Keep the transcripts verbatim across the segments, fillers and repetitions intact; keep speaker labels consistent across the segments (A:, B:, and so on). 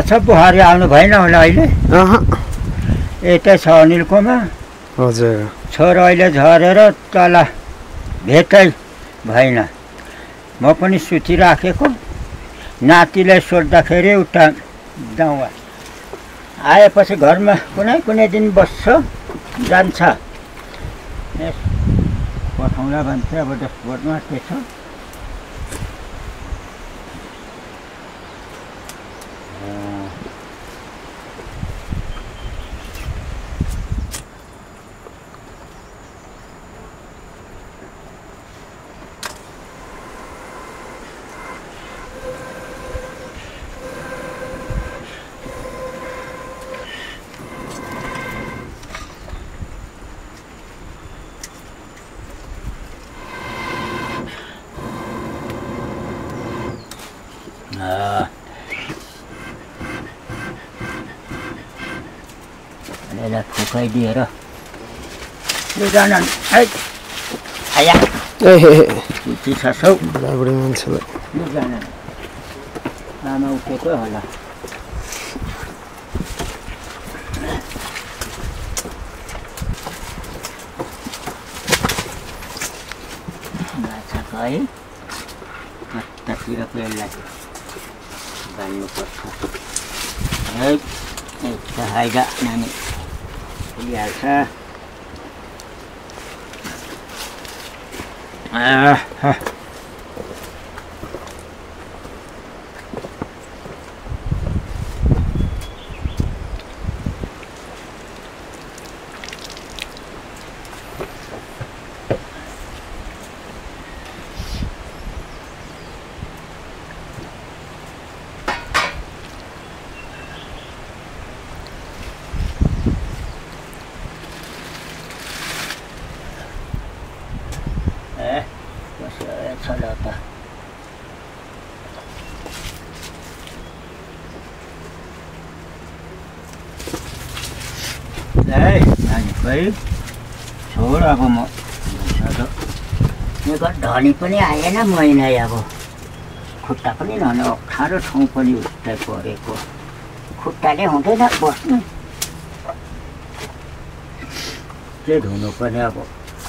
A: छ बुहारी आउनु भएन होला अहिले यतै छ अनिलकोमा
B: हजुर
A: छोरो अहिले झरेर तल भेटै भएन म पनि सुतिराखेको नातिले सोद्धाखेरि उता दाउँ आएपछि घरमा कुनै कुनै दिन बस्छ जान्छ पठाउँला भन्छ अब डस्टबोर्डमा के छ यसलाई फुकाइदिएर आया
B: बुढाबुढी मान्छेलाई
A: आमा उठेको होला माछाको है कतातिरको यसलाई बाल्नुपर्छ है हाइगा नानी फुलिहाल्छ छोड अब म ढली पनि आएन महिना अब खुट्टा पनि नहुने अप्ठ्यारो ठाउँ पनि उस्तै परेको खुट्टाले हुँदैन बस्नु के धुनु पनि अब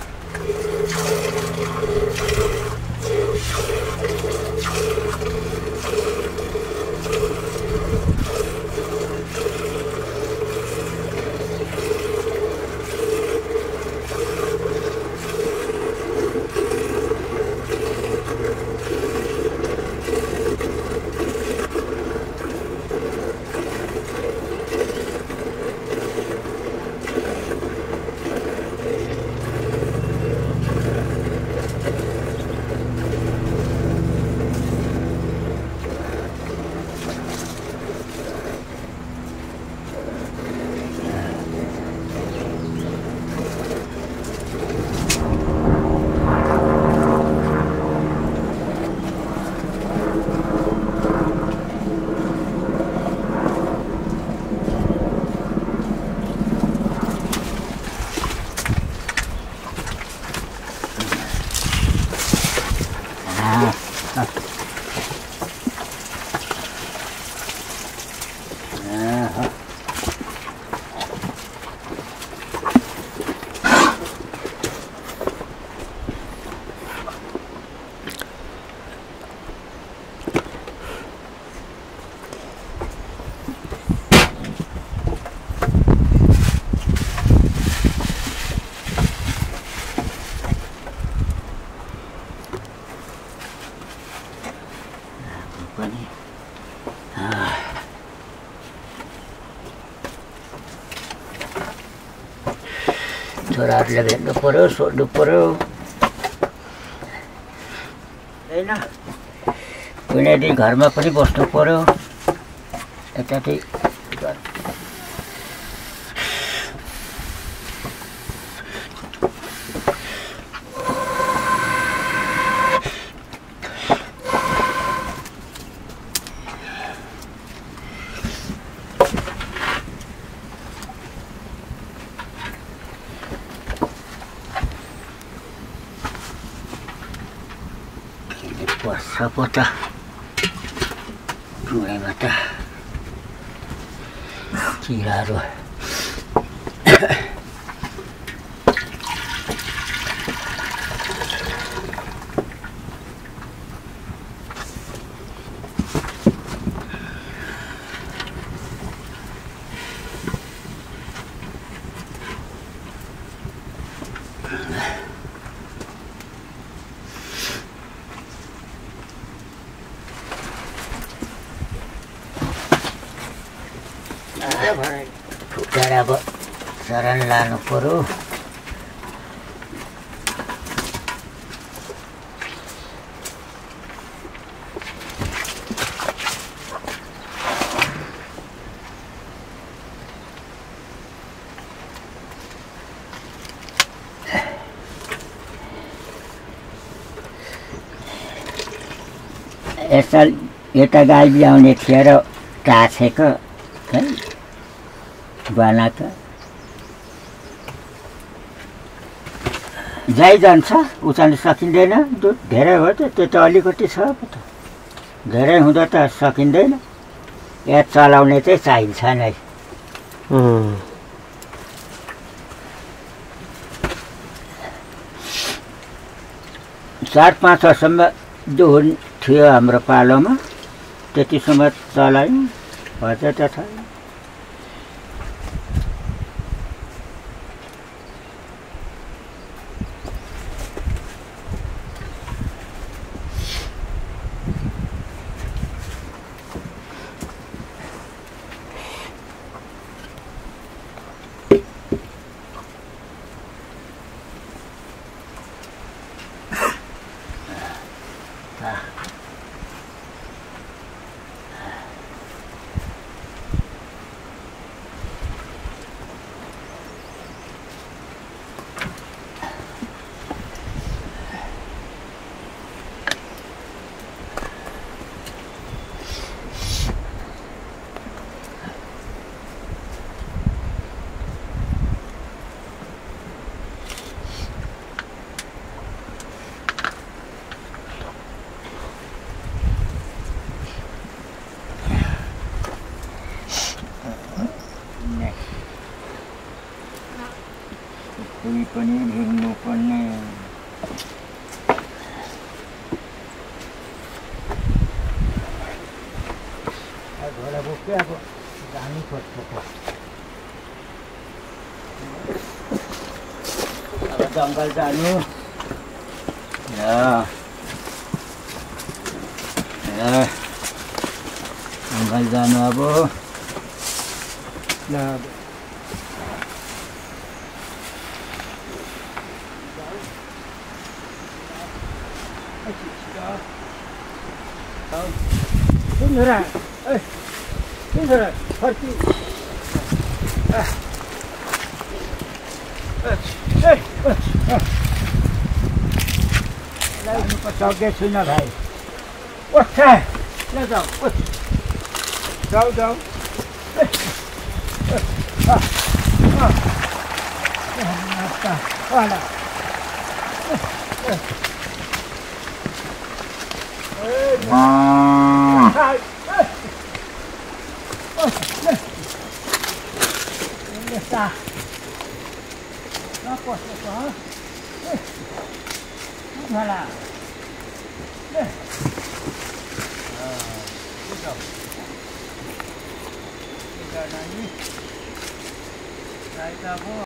A: छोराहरूले भेट्नु पर्यो सोध्नु पर्यो होइन कुनै दिन घरमा पनि बस्नु पर्यो यताति पर्छ पो त ढुँडामा त किराहरू फुटेर अब चरन लानु पर्यो। यता यता गाई बिहाउने थियो र टाछेको है बनाएको जाइ जान्छ उचाल्न सकिँदैन। दुध धेरै हो त त्यो त अलिकति छ त धेरै हुँदा त सकिँदैन। या चलाउने चाहिँ चाहिन्छ नै। चार पाँच वर्षसम्म दुध थियो हाम्रो पालोमा, त्यतिसम्म चलायौँ। अझै त छ। कोही पनि हिँड्नु पर्ने घोडा बोक्यो। अब जानु पर्छ त। अब जङ्गल जानु जङ्गल जानु अब ल छोरा ए छोरा फर्की सक्दै छुइनँ भाइ। उठ ल जाऊ उठ जाऊ जाऊ। Voilà.